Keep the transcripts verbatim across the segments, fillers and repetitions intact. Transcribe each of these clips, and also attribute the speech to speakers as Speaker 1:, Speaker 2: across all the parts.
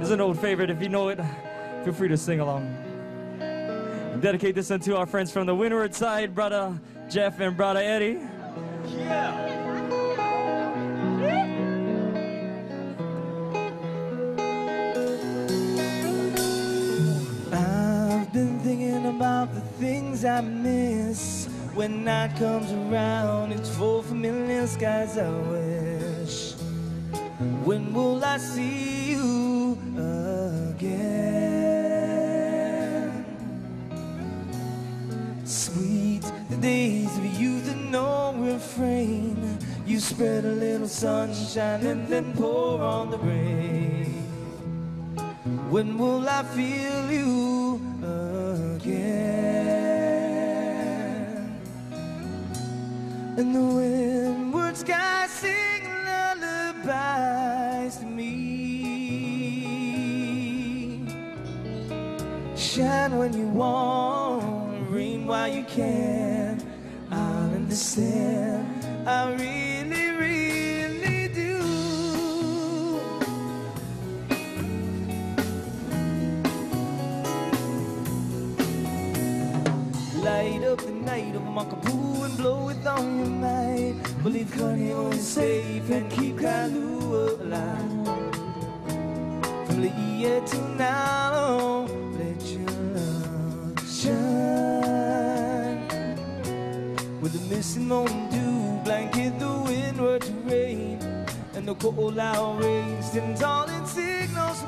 Speaker 1: is an old favorite. If you know it, feel free to sing along. Dedicate this one to our friends from the Windward side, brother Jeff and brother Eddie. Yeah.
Speaker 2: I've been thinking about the things I miss. When night comes around, it's full familiar skies I wish. When will I see you again? Sweet, the days of youth and no refrain. You spread a little sunshine and then pour on the rain. When will I feel you again? And the windward sky sing lullabies to me. Shine when you want, rain while you can. I'll understand, I really, really do. Light up the night of Makapoo and blow it on your might. Believe Coney is safe and keep Kalu alive. From the year to now, let your love shine. With the missing moon dew blanket the windward terrain, and the cold out rain stands all in signals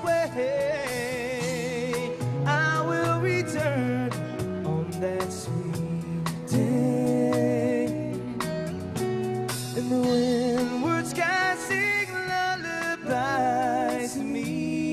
Speaker 2: way. I will return on that sweet day. And the windward sky sing lullabies to me.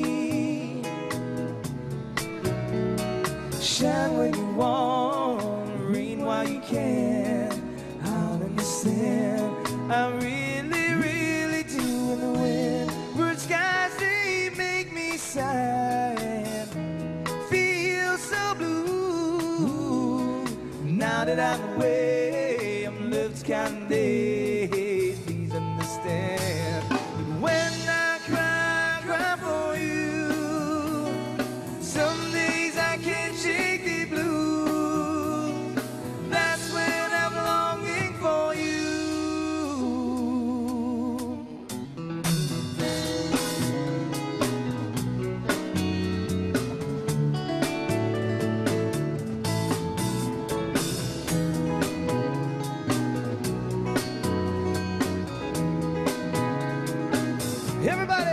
Speaker 2: Shine when you want, rain while you can. I'll understand, I really, really do. And the windward skies, they make me sigh and feel so blue. Now that I'm away, I'm left counting days. Please understand, when I cry, cry for you. Some days I can't shake the blues. That's when I'm longing for you. Everybody!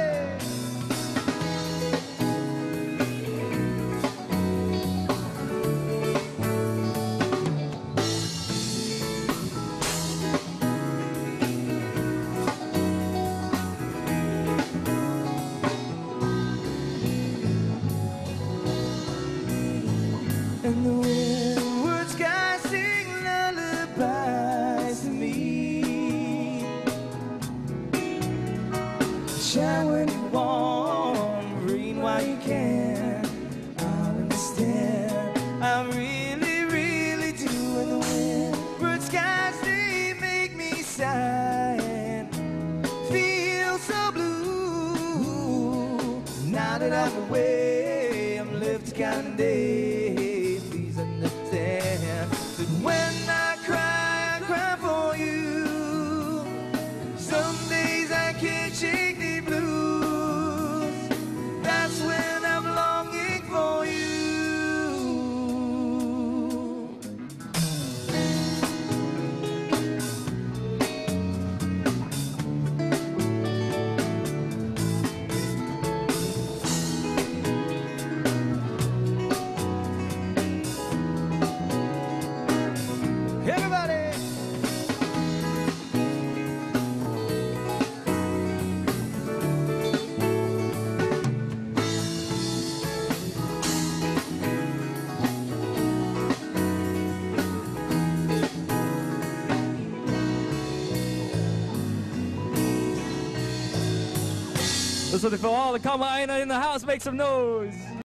Speaker 2: And the windward sky sing lullabies to me. Shine when you want, rain while you can. I'll understand, I really, really do. And the windward skies, they make me sigh and feel so blue. Now that I'm away, I'm left counting days. Please understand that when I cry, I cry for you. Some days I can't shake the blues. That's when I'm longing for you. Everybody!
Speaker 1: This one for all the Kamaina in the house, make some noise.